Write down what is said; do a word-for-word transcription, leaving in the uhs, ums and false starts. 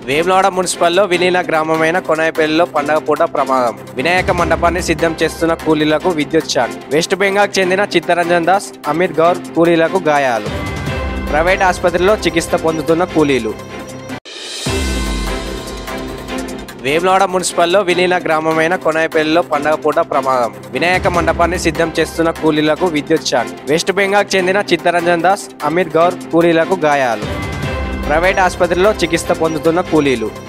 వేములవాడ మున్సిపల్లో విలీన గ్రామమైన కొనాయిపల్లిలో పండగ పూట ప్రమాదం. వినాయక మండపాన్ని సిద్ధం చేస్తున్న కూలీలకు విద్యుత్ షాక్. వెస్ట్ బెంగాల్ చెందిన చిత్తరంజన్ దాస్, అమిత్ గౌర్ కూలీలకు గాయాలు. ప్రైవేట్ ఆసుపత్రిలో చికిత్స పొందుతున్న కూలీలు. వేములవాడ మున్సిపల్లో విలీన గ్రామమైన కొనాయిపల్లిలో పండగ పూట ప్రమాదం. వినాయక మండపాన్ని సిద్ధం చేస్తున్న కూలీలకు విద్యుత్ షాక్. వెస్ట్ బెంగాల్ చెందిన చిత్తరంజన్ దాస్, అమిత్ గౌర్ కూలీలకు గాయాలు. ప్రైవేట్ ఆసుపత్రిలో చికిత్స పొందుతున్న కూలీలు.